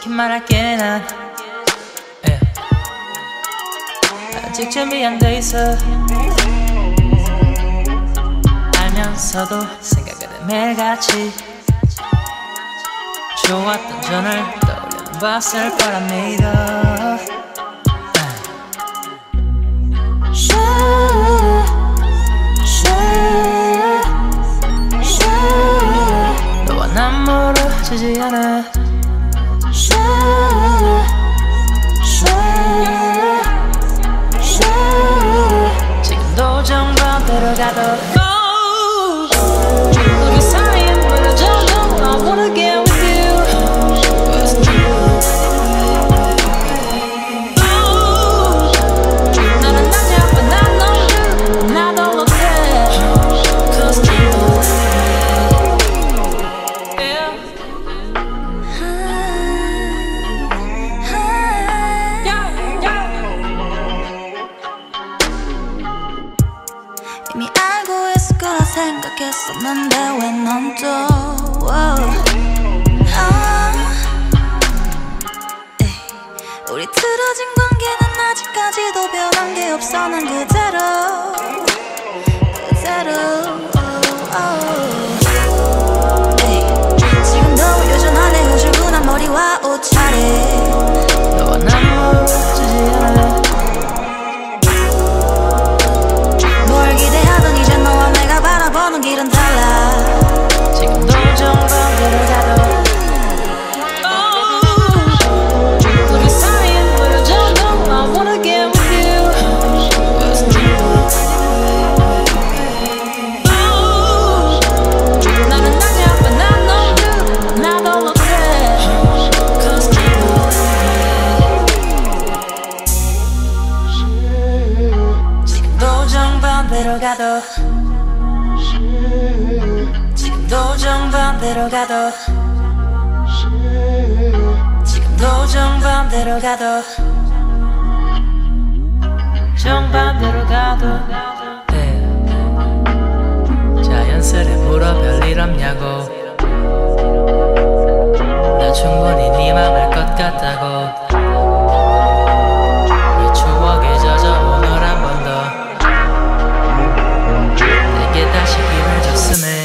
솔직히 말할게 난 아직 준비 안 돼 있어. 알면서도 생각을 해 매일같이 좋았던 전을 떠올려 봤을 거라 믿어. 너와 난 멀어지지 않아. 지금도 정반대로 가도 우리 사이엔 멀어져도 I wanna get with you. 나는 낮아 난 너무 나도 못해. Cause 이미 알고 있을 거라 생각했었는데 왜 넌 또 우리 틀어진 관계는 아직까지도 변한 게 없어. 난 그대로 지금도 여전하네 후줄근한 머리와 옷차림. 너와 난 멀어지지 않아. 뭘 기대하던 이제 너와 내가 바라보는 길은 달라. 지금도 정반대로 가도 우리 사이엔 멀어져도 I wanna get with you. 나는 낮아 난 너무 나도 못해. 지금도 정반대로 가도 지금도 정반대로 가도 지금도 정반대로 가도 정반대로 가도 자연스레 물어 별일 없냐고. 나 충분히 네 맘 알 것 같다고. 이 추억에 젖어 오늘 한 번 더 내게 다시 기회를 줬음에.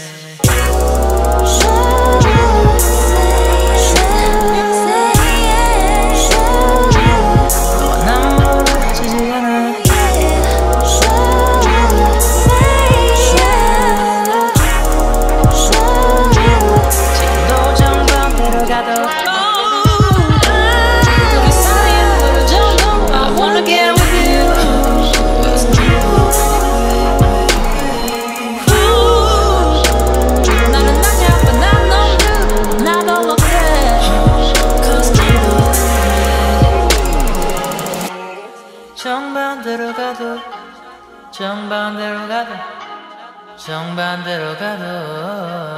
정반대로 가도 정반대로 가도 정반대로 가도